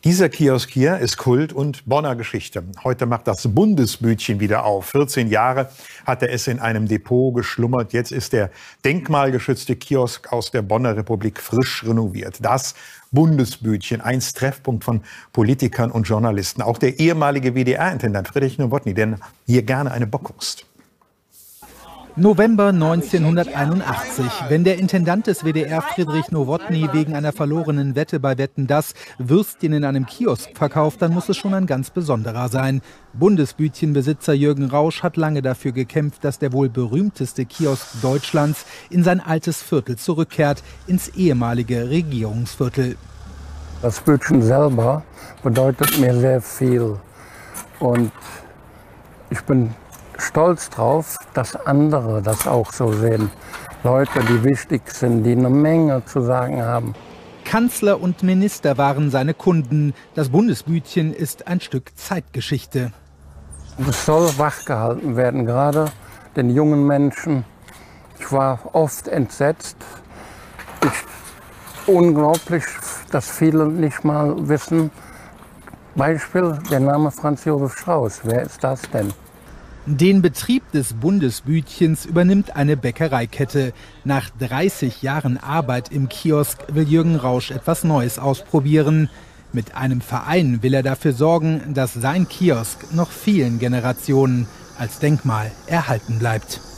Dieser Kiosk hier ist Kult und Bonner Geschichte. Heute macht das Bundesbütchen wieder auf. 14 Jahre hatte es in einem Depot geschlummert. Jetzt ist der denkmalgeschützte Kiosk aus der Bonner Republik frisch renoviert. Das Bundesbütchen, einst Treffpunkt von Politikern und Journalisten. Auch der ehemalige WDR-Intendant Friedrich Nowotny, denn hier gerne eine Bockwurst. November 1981. Wenn der Intendant des WDR Friedrich Nowotny wegen einer verlorenen Wette bei Wetten, dass Würstchen in einem Kiosk verkauft, dann muss es schon ein ganz besonderer sein. Bundesbütchenbesitzer Jürgen Rausch hat lange dafür gekämpft, dass der wohl berühmteste Kiosk Deutschlands in sein altes Viertel zurückkehrt, ins ehemalige Regierungsviertel. Das Bütchen selber bedeutet mir sehr viel und ich bin stolz drauf, dass andere das auch so sehen. Leute, die wichtig sind, die eine Menge zu sagen haben. Kanzler und Minister waren seine Kunden. Das Bundesbütchen ist ein Stück Zeitgeschichte. Es soll wachgehalten werden, gerade den jungen Menschen. Ich war oft entsetzt. Unglaublich, dass viele nicht mal wissen. Beispiel der Name Franz Josef Strauß. Wer ist das denn? Den Betrieb des Bundesbütchens übernimmt eine Bäckereikette. Nach 30 Jahren Arbeit im Kiosk will Jürgen Rausch etwas Neues ausprobieren. Mit einem Verein will er dafür sorgen, dass sein Kiosk noch vielen Generationen als Denkmal erhalten bleibt.